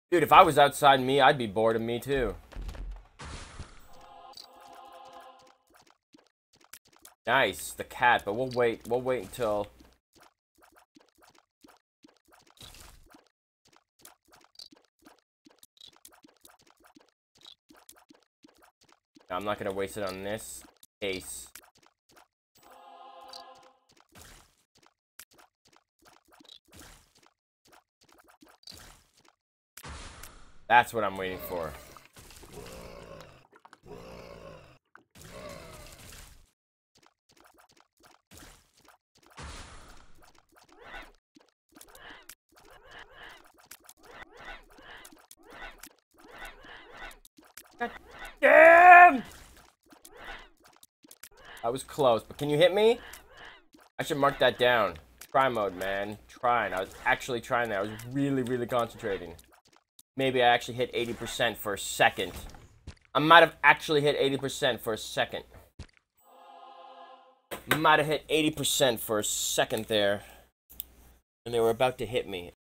Dude, if I was outside me, I'd be bored of me too. Nice, the cat, but we'll wait until... I'm not gonna waste it on this case. That's what I'm waiting for. God damn! I was close, but can you hit me? I should mark that down. Try mode, man. Trying. I was actually trying that. I was really, really concentrating. Maybe I actually hit 80% for a second. I might have actually hit 80% for a second. Might have hit 80% for a second there. And they were about to hit me.